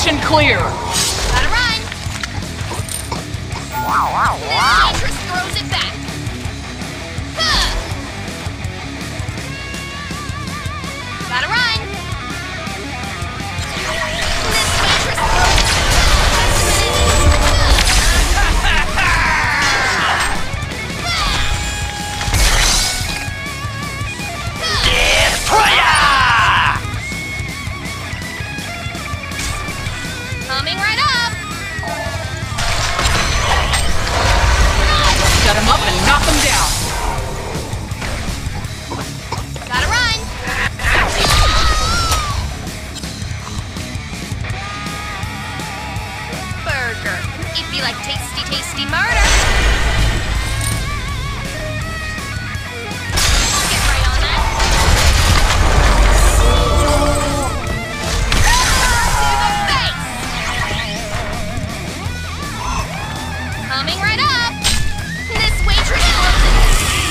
Section clear. Gotta run. Waitress throws it back. Huh. Gotta run. This waitress throws it coming right up. Set him up and knock him down. Gotta run. Burger. It'd be like tasty, tasty murder. I'll get right on that. To the face. Coming right up. This waitress throws it.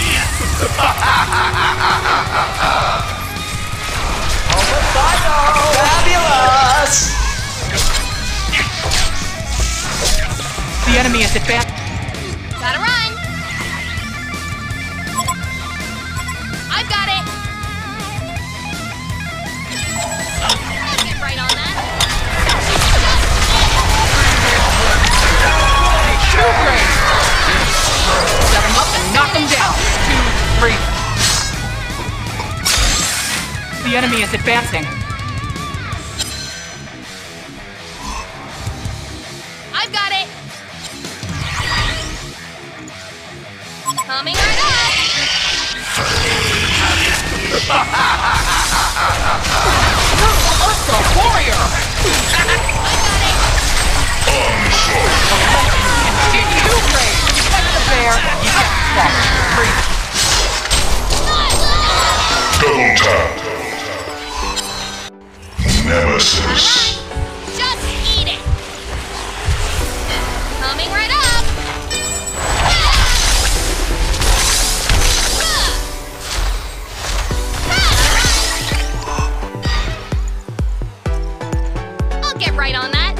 Fabulous! The enemy is advanced. Gotta run. I've got it. I'll get right on that. Shoot range. Set him up and knock him down. 2, 3. The enemy is advancing. I've got it. Coming right up. Ursa Warrior. I got it. Shoot range. Catch the bear. You get fucked. 3. Double tap. Nemesis. Just eat it. Coming right up. I'll get right on that.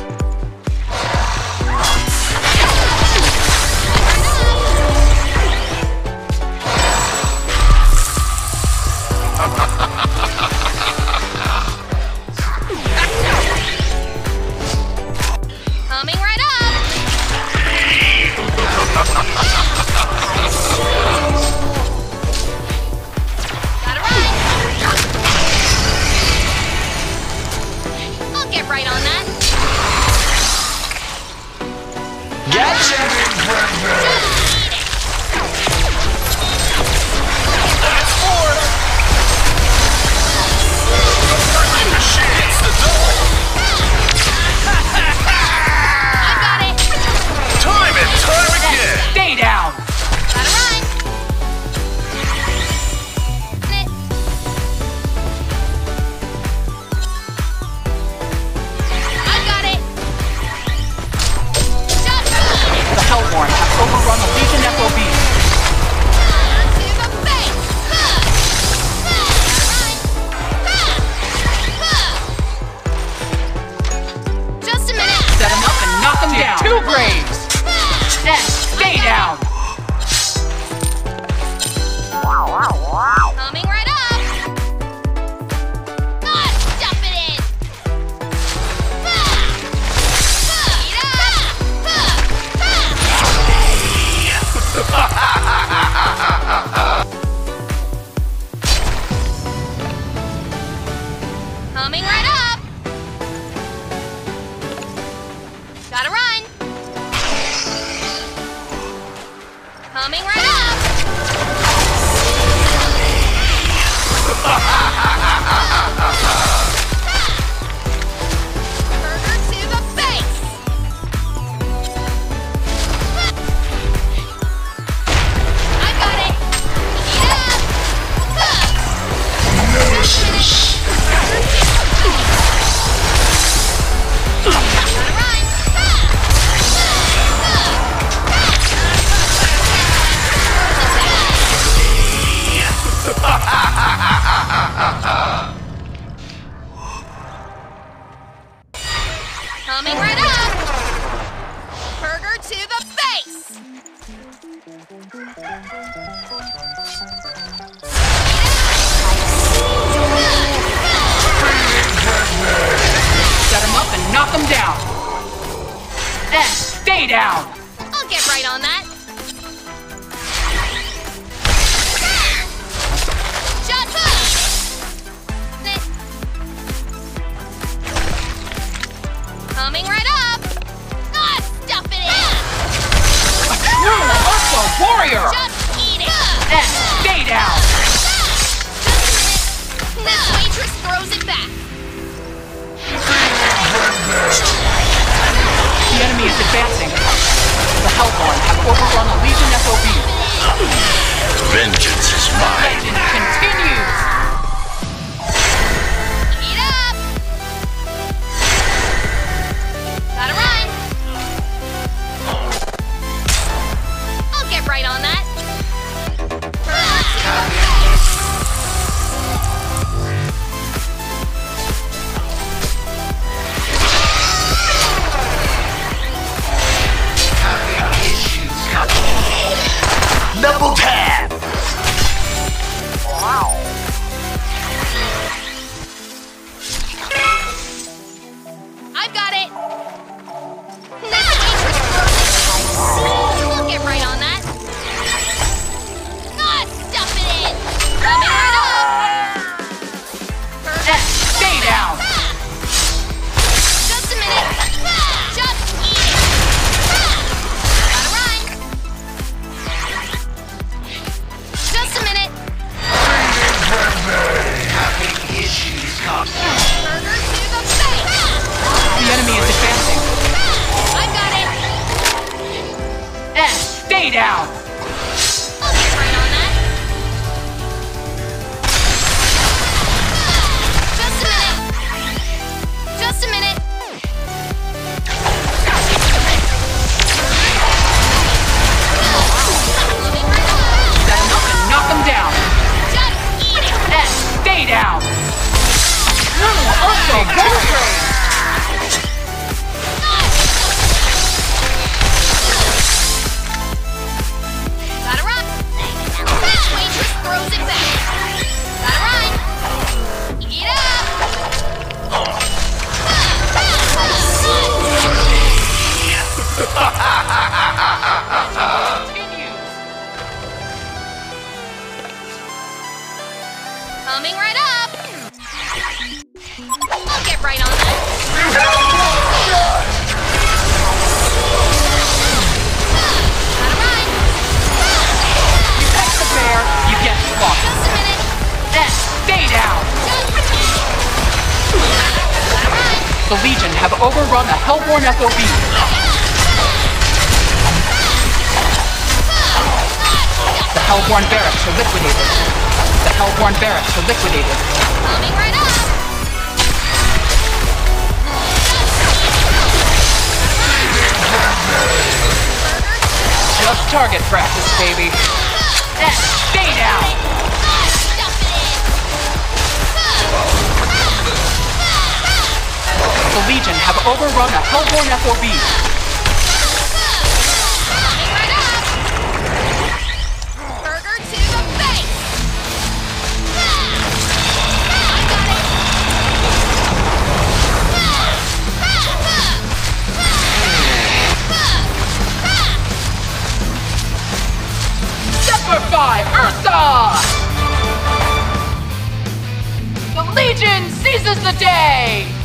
Vengeance is mine. Legend continues. Eat up! Gotta run! I'll get right on that. Double tap! I've got it! This waitress frozen. We'll get right on that. Ah, stuff it in! Coming right up! Perfect. Stay down. Just a minute. Just eat it. Gotta run. Just a minute. Having issues, Burger to the face. The enemy is advancing. I've got it. Stay down. I'll get right on that. Just a minute. Just a minute. Moving right up. Set him up and knock him down. Just eat it. Stay down. Also, penetrate. Gotta run. This waitress throws it back. Gotta run. Eat up. Continues. Coming right up. I'll get right on that. Gotta run. You catch the bear, you get slaughtered. Just a minute. Stay down. Just eat it. Gotta run. The Legion have overrun the Hellborn FOB. The Hellborn barracks are liquidated. The Hellborn barracks are liquidated. Coming right up. Just target practice, baby. Stay down. Stuff it in. The Legion have overrun a Hellborn FOB. Coming right up. Burger to the face. I got it. Semper Ursa! The Legion seizes the day!